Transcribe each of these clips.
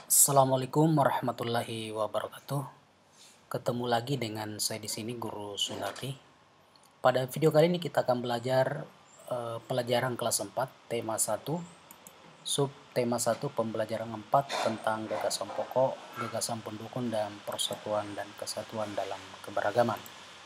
Assalamualaikum warahmatullahi wabarakatuh. Ketemu lagi dengan saya di sini, Guru Sunardi. Pada video kali ini kita akan belajar pelajaran kelas 4, tema 1, sub tema 1, pembelajaran 4 tentang gagasan pokok, gagasan pendukung, dan persatuan dan kesatuan dalam keberagaman.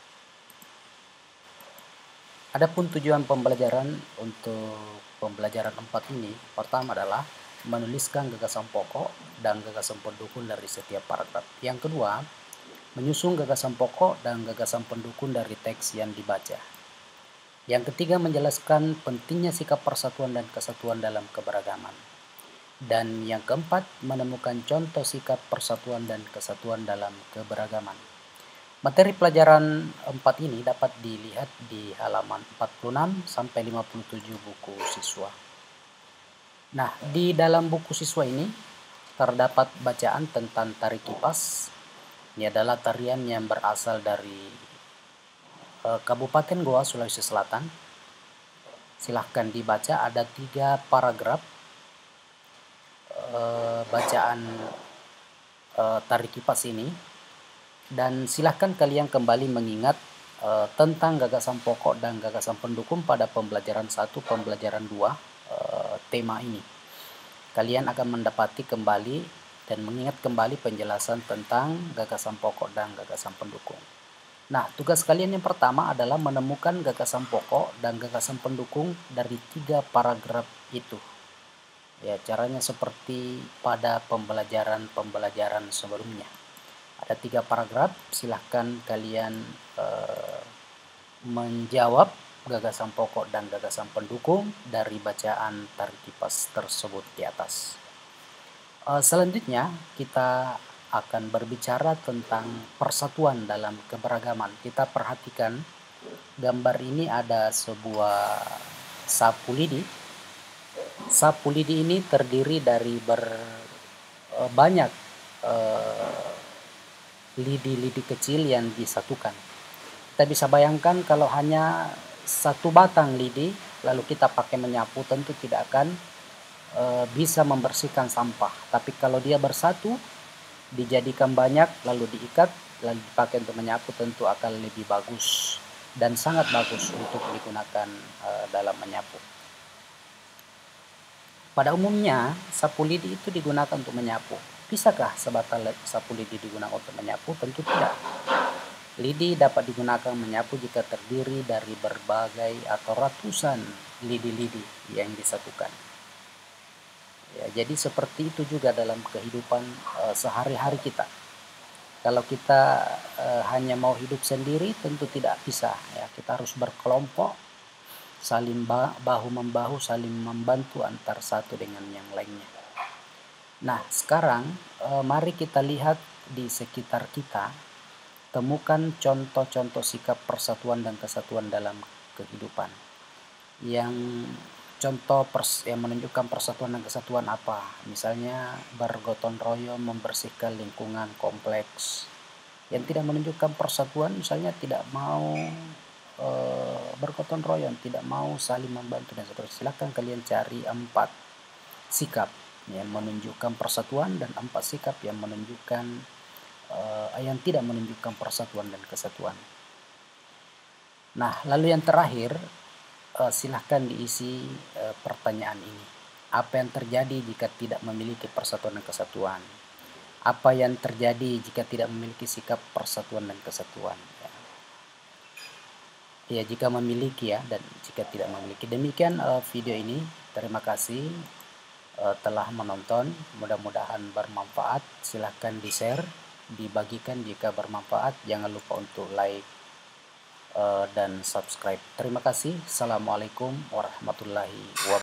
Adapun tujuan pembelajaran untuk pembelajaran 4 ini, pertama adalah menuliskan gagasan pokok dan gagasan pendukung dari setiap paragraf. Yang kedua, menyusun gagasan pokok dan gagasan pendukung dari teks yang dibaca. Yang ketiga, menjelaskan pentingnya sikap persatuan dan kesatuan dalam keberagaman. Dan yang keempat, menemukan contoh sikap persatuan dan kesatuan dalam keberagaman. Materi pelajaran 4 ini dapat dilihat di halaman 46 sampai 57 buku siswa. Nah, di dalam buku siswa ini terdapat bacaan tentang tari kipas. Ini adalah tarian yang berasal dari Kabupaten Goa, Sulawesi Selatan. Silahkan dibaca, ada 3 paragraf bacaan tari kipas ini. Dan silahkan kalian kembali mengingat tentang gagasan pokok dan gagasan pendukung pada pembelajaran 1, pembelajaran 2 tema ini. Kalian akan mendapati kembali dan mengingat kembali penjelasan tentang gagasan pokok dan gagasan pendukung. Nah, tugas kalian yang pertama adalah menemukan gagasan pokok dan gagasan pendukung dari 3 paragraf itu. Ya, caranya seperti pada pembelajaran sebelumnya. Ada 3 paragraf, silahkan kalian menjawab gagasan pokok dan gagasan pendukung dari bacaan tari kipas tersebut di atas. Selanjutnya kita akan berbicara tentang persatuan dalam keberagaman. Kita perhatikan gambar ini, ada sebuah sapu lidi. Sapu lidi ini terdiri dari banyak lidi-lidi kecil yang disatukan. Kita bisa bayangkan kalau hanya satu batang lidi lalu kita pakai menyapu, tentu tidak akan bisa membersihkan sampah. Tapi kalau dia bersatu, dijadikan banyak lalu diikat lalu dipakai untuk menyapu, tentu akan lebih bagus dan sangat bagus untuk digunakan dalam menyapu. Pada umumnya sapu lidi itu digunakan untuk menyapu. Bisakah sebatang sapu lidi digunakan untuk menyapu? Tentu tidak. Lidi dapat digunakan menyapu jika terdiri dari berbagai atau ratusan lidi-lidi yang disatukan. Ya, jadi seperti itu juga dalam kehidupan sehari-hari kita. Kalau kita hanya mau hidup sendiri, tentu tidak bisa. Ya, kita harus berkelompok, saling bahu-membahu, saling membantu antar satu dengan yang lainnya. Nah, sekarang mari kita lihat di sekitar kita, temukan contoh-contoh sikap persatuan dan kesatuan dalam kehidupan. Yang contoh yang menunjukkan persatuan dan kesatuan apa? Misalnya bergotong royong membersihkan lingkungan kompleks. Yang tidak menunjukkan persatuan, misalnya tidak mau bergotong royong, tidak mau saling membantu dan seterusnya. Silakan kalian cari 4 sikap yang menunjukkan persatuan dan 4 sikap yang menunjukkan yang tidak menunjukkan persatuan dan kesatuan. Nah, lalu yang terakhir, silahkan diisi pertanyaan ini. Apa yang terjadi jika tidak memiliki persatuan dan kesatuan? Apa yang terjadi jika tidak memiliki sikap persatuan dan kesatuan? Ya, jika memiliki ya, dan jika tidak memiliki. Demikian video ini. Terima kasih telah menonton. Mudah-mudahan bermanfaat. Silahkan di-share, dibagikan jika bermanfaat. Jangan lupa untuk like dan subscribe. Terima kasih. Assalamualaikum warahmatullahi wabarakatuh.